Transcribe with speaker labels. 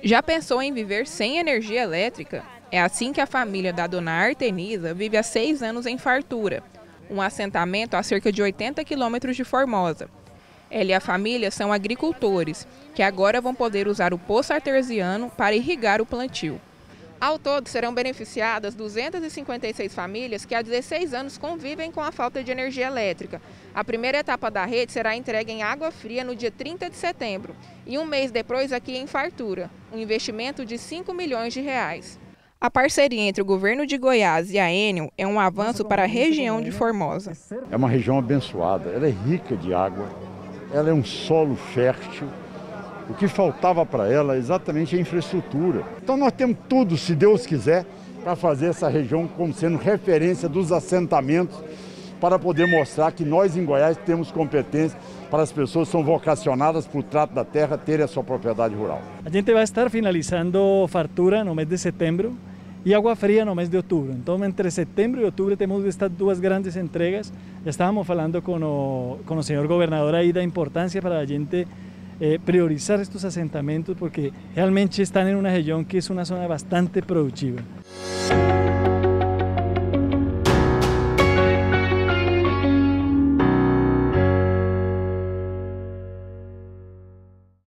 Speaker 1: Já pensou em viver sem energia elétrica? É assim que a família da dona Artenisa vive há 6 anos em Fartura, um assentamento a cerca de 80 quilômetros de Formosa. Ela e a família são agricultores, que agora vão poder usar o poço artesiano para irrigar o plantio. Ao todo, serão beneficiadas 256 famílias que há 16 anos convivem com a falta de energia elétrica. A primeira etapa da rede será entregue em Água Fria no dia 30 de setembro e um mês depois aqui em Fartura, um investimento de 5 milhões de reais. A parceria entre o governo de Goiás e a Enel é um avanço para a região de Formosa.
Speaker 2: É uma região abençoada, ela é rica de água, ela é um solo fértil. O que faltava para ela é exatamente a infraestrutura. Então nós temos tudo, se Deus quiser, para fazer essa região como sendo referência dos assentamentos, para poder mostrar que nós em Goiás temos competência para as pessoas que são vocacionadas para o trato da terra terem a sua propriedade rural.
Speaker 3: A gente vai estar finalizando Fartura no mês de setembro e Água Fria no mês de outubro. Então, entre setembro e outubro temos estas duas grandes entregas. Já estávamos falando com o senhor governador aí da importância para a gente priorizar estos asentamientos porque realmente están en una región que es una zona bastante productiva.